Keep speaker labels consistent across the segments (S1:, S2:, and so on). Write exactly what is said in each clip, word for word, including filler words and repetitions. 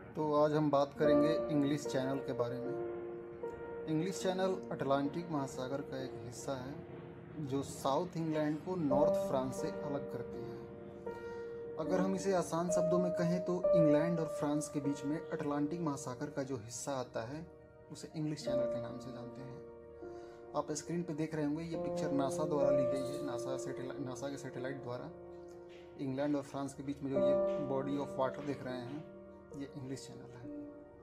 S1: तो आज हम बात करेंगे इंग्लिश चैनल के बारे में। इंग्लिश चैनल अटलांटिक महासागर का एक हिस्सा है जो साउथ इंग्लैंड को नॉर्थ फ्रांस से अलग करती है। अगर हम इसे आसान शब्दों में कहें तो इंग्लैंड और फ्रांस के बीच में अटलांटिक महासागर का जो हिस्सा आता है उसे इंग्लिश चैनल के नाम से जानते हैं। आप स्क्रीन पे देख रहे होंगे, ये पिक्चर नासा द्वारा ली गई है, नासा सैटेलाइट नासा के सैटेलाइट द्वारा। इंग्लैंड और फ्रांस के बीच में जो ये बॉडी ऑफ वाटर देख रहे हैं, ये इंग्लिश चैनल है।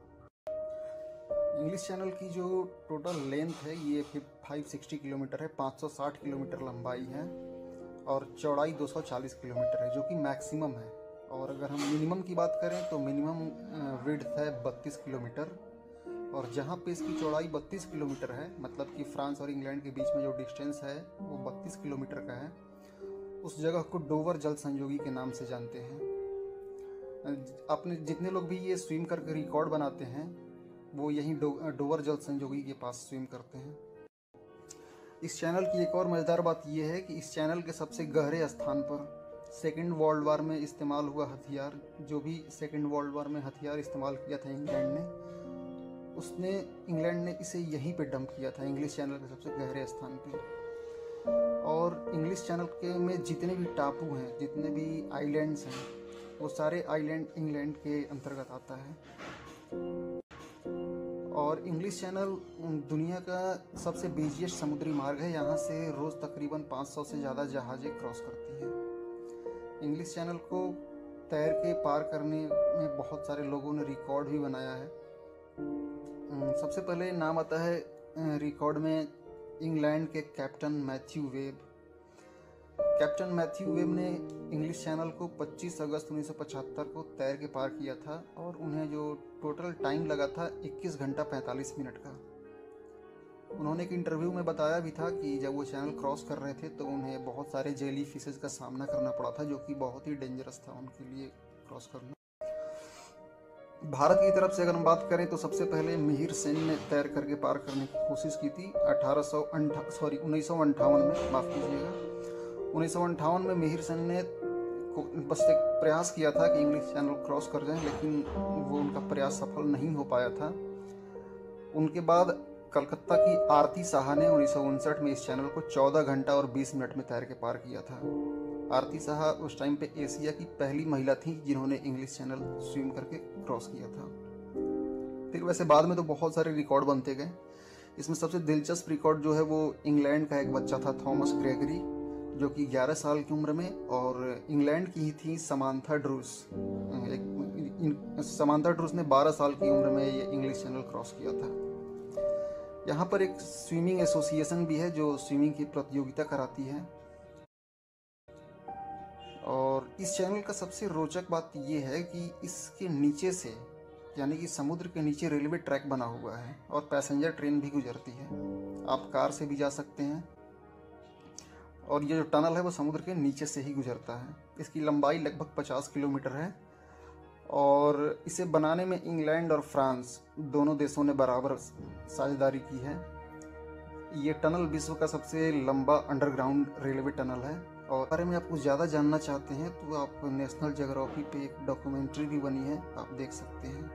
S1: इंग्लिश चैनल की जो टोटल लेंथ है ये पाँच सौ साठ किलोमीटर है, पाँच सौ साठ किलोमीटर लंबाई है और चौड़ाई दो सौ चालीस किलोमीटर है, जो कि मैक्सिमम है। और अगर हम मिनिमम की बात करें तो मिनिमम विड्थ है बत्तीस किलोमीटर, और जहाँ पे इसकी चौड़ाई बत्तीस किलोमीटर है, मतलब कि फ्रांस और इंग्लैंड के बीच में जो डिस्टेंस है वो बत्तीस किलोमीटर का है, उस जगह को डोवर जल संयोगी के नाम से जानते हैं। आपने जितने लोग भी ये स्विम करके रिकॉर्ड बनाते हैं वो यहीं डो, डोवर जल संयोगी के पास स्विम करते हैं। इस चैनल की एक और मज़ेदार बात यह है कि इस चैनल के सबसे गहरे स्थान पर सेकेंड वर्ल्ड वार में इस्तेमाल हुआ हथियार, जो भी सेकेंड वर्ल्ड वार में हथियार इस्तेमाल किया था इंग्लैंड ने, उसने इंग्लैंड ने इसे यहीं पे डंप किया था, इंग्लिश चैनल के सबसे गहरे स्थान पे। और इंग्लिश चैनल के में जितने भी टापू हैं, जितने भी आइलैंड्स हैं, वो सारे आइलैंड इंग्लैंड के अंतर्गत आता है। और इंग्लिश चैनल दुनिया का सबसे बिजिएस्ट समुद्री मार्ग है। यहाँ से रोज़ तकरीबन पाँच सौ से ज़्यादा जहाज़ें क्रॉस करती हैं। इंग्लिश चैनल को तैर के पार करने में बहुत सारे लोगों ने रिकॉर्ड भी बनाया है। सबसे पहले नाम आता है रिकॉर्ड में इंग्लैंड के captain Matthew Webb. Captain Matthew Webb ने इंग्लिश चैनल को पच्चीस अगस्त उन्नीस सौ पचहत्तर को तैर के पार किया था, और उन्हें जो टोटल टाइम लगा था इक्कीस घंटा पैंतालीस मिनट का। उन्होंने एक इंटरव्यू में बताया भी था कि जब वो चैनल क्रॉस कर रहे थे तो उन्हें बहुत सारे जेली फिशेज का सामना करना पड़ा था, जो कि बहुत ही डेंजरस था उनके लिए क्रॉस करना। भारत की तरफ से अगर हम बात करें तो सबसे पहले मिहिर सेन ने तैर करके पार करने की कोशिश की थी अठारह सौ अंठा सॉरी उन्नीस सौ अंठावन में, माफ़ कीजिएगा, उन्नीस सौ अंठावन में मिहिर सेन ने बस एक प्रयास किया था कि इंग्लिश चैनल क्रॉस कर जाएं, लेकिन वो उनका प्रयास सफल नहीं हो पाया था। उनके बाद कलकत्ता की आरती साहा ने उन्नीस सौ उनसठ में इस चैनल को चौदह घंटा और बीस मिनट में तैर के पार किया था। आरती साहा उस टाइम पे एशिया की पहली महिला थी जिन्होंने इंग्लिश चैनल स्विम करके क्रॉस किया था। फिर वैसे बाद में तो बहुत सारे रिकॉर्ड बनते गए। इसमें सबसे दिलचस्प रिकॉर्ड जो है वो इंग्लैंड का एक बच्चा था, थॉमस ग्रेगरी, जो कि ग्यारह साल की उम्र में, और इंग्लैंड की ही थी समांथा ड्रूस। एक समांथा ड्रूस ने बारह साल की उम्र में ये इंग्लिश चैनल क्रॉस किया था। यहाँ पर एक स्विमिंग एसोसिएशन भी है जो स्विमिंग की प्रतियोगिता कराती है। और इस चैनल का सबसे रोचक बात यह है कि इसके नीचे से, यानी कि समुद्र के नीचे रेलवे ट्रैक बना हुआ है और पैसेंजर ट्रेन भी गुजरती है। आप कार से भी जा सकते हैं, और ये जो टनल है वो समुद्र के नीचे से ही गुजरता है। इसकी लंबाई लगभग पचास किलोमीटर है, और इसे बनाने में इंग्लैंड और फ्रांस दोनों देशों ने बराबर साझेदारी की है। ये टनल विश्व का सबसे लंबा अंडरग्राउंड रेलवे टनल है। और बारे में आप कुछ ज़्यादा जानना चाहते हैं तो आप नेशनल ज्योग्राफी पे एक डॉक्यूमेंट्री भी बनी है, आप देख सकते हैं।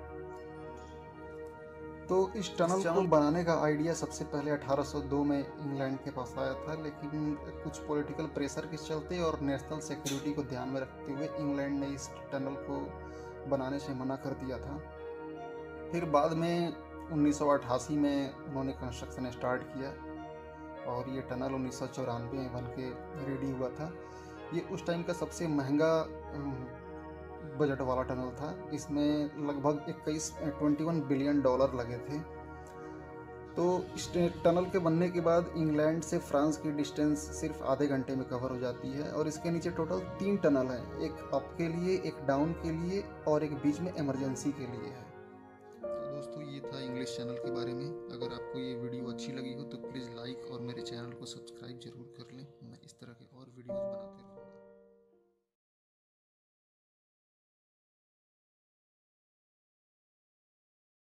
S1: तो इस टनल को बनाने का आइडिया सबसे पहले अठारह सौ दो में इंग्लैंड के पास आया था, लेकिन कुछ पॉलिटिकल प्रेशर के चलते और नेशनल सिक्योरिटी को ध्यान में रखते हुए इंग्लैंड ने इस टनल को बनाने से मना कर दिया था। फिर बाद में उन्नीस सौ अट्ठासी में उन्होंने कंस्ट्रक्शन स्टार्ट किया, और ये टनल उन्नीस सौ चौरानवे में बन के रेडी हुआ था। ये उस टाइम का सबसे महंगा बजट वाला टनल था। इसमें लगभग इक्कीस इक्कीस बिलियन डॉलर लगे थे। तो इस टनल के बनने के बाद इंग्लैंड से फ्रांस की डिस्टेंस सिर्फ आधे घंटे में कवर हो जाती है, और इसके नीचे टोटल तीन टनल हैं, एक अप के लिए, एक डाउन के लिए, और एक बीच में इमरजेंसी के लिए है। तो दोस्तों, ये था इंग्लिश चैनल के बारे में। अगर आपको ये वीडियो अच्छी लगी हो तो प्लीज़ लाइक और मेरे चैनल को सब्सक्राइब जरूर